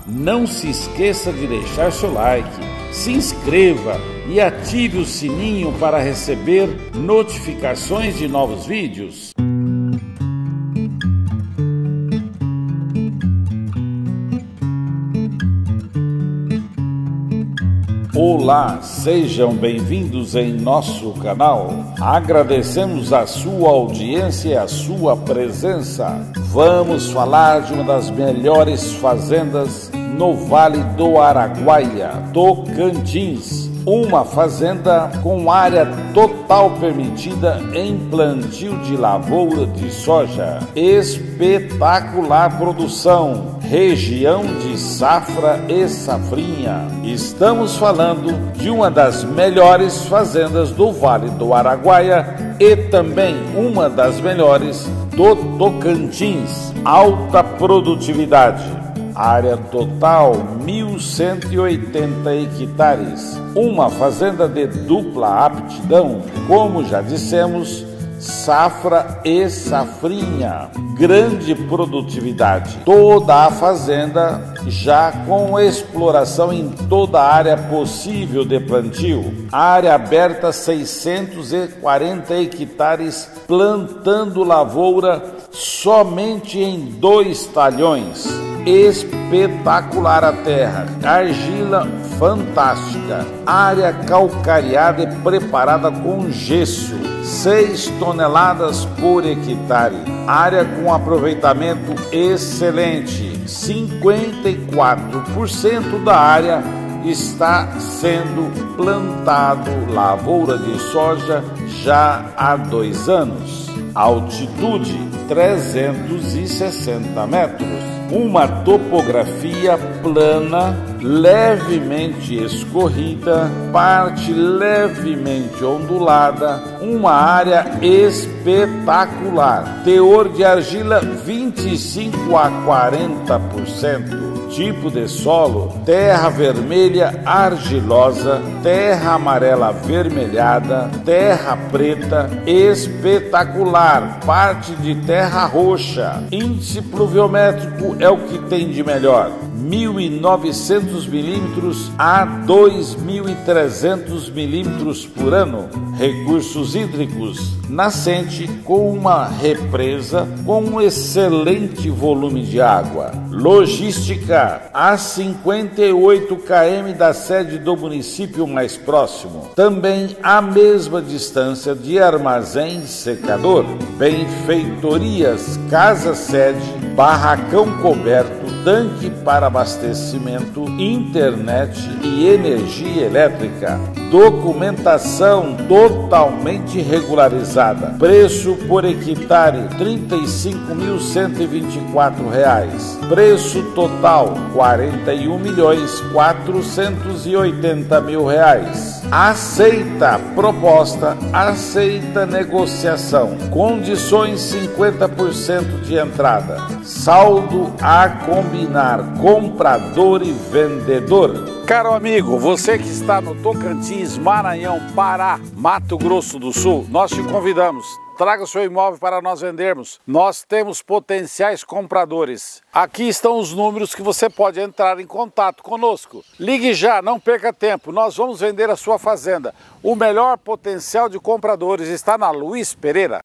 Não se esqueça de deixar seu like, se inscreva e ative o sininho para receber notificações de novos vídeos. Olá, sejam bem-vindos em nosso canal. Agradecemos a sua audiência e a sua presença. Vamos falar de uma das melhores fazendas no Vale do Araguaia, Tocantins. Uma fazenda com área total permitida em plantio de lavoura de soja. Espetacular produção, região de safra e safrinha. Estamos falando de uma das melhores fazendas do Vale do Araguaia e também uma das melhores do Tocantins. Alta produtividade. Área total 1.180 hectares. Uma fazenda de dupla aptidão, como já dissemos, safra e safrinha. Grande produtividade. Toda a fazenda já com exploração em toda a área possível de plantio. Área aberta 640 hectares, plantando lavoura somente em 2 talhões. Espetacular a terra, argila fantástica, área calcareada e preparada com gesso, 6 toneladas por hectare, área com aproveitamento excelente, 54% da área está sendo plantado lavoura de soja já há 2 anos, altitude 360 metros. Uma topografia plana, levemente escorrida, parte levemente ondulada, uma área espetacular. Teor de argila 25 a 40%. Tipo de solo: terra vermelha argilosa, terra amarela avermelhada, terra preta, espetacular, parte de terra roxa. Índice pluviométrico é o que tem de melhor, 1.900 milímetros a 2.300 milímetros por ano. Recursos hídricos: nascente com uma represa com um excelente volume de água. Logística: a 58 km da sede do município mais próximo. Também a mesma distância de armazém e secador. Benfeitorias, casa-sede, barracão coberto, tanque para abastecimento, internet e energia elétrica. Documentação totalmente regularizada. Preço por hectare R$ 35.124. Preço total R$ 41.480.000. Aceita proposta, aceita negociação. Condições 50% de entrada. Saldo a combinar, comprador e vendedor. Caro amigo, você que está no Tocantins, Maranhão, Pará, Mato Grosso do Sul, nós te convidamos. Traga o seu imóvel para nós vendermos. Nós temos potenciais compradores. Aqui estão os números que você pode entrar em contato conosco. Ligue já, não perca tempo. Nós vamos vender a sua fazenda. O melhor potencial de compradores está na Luiz Pereira.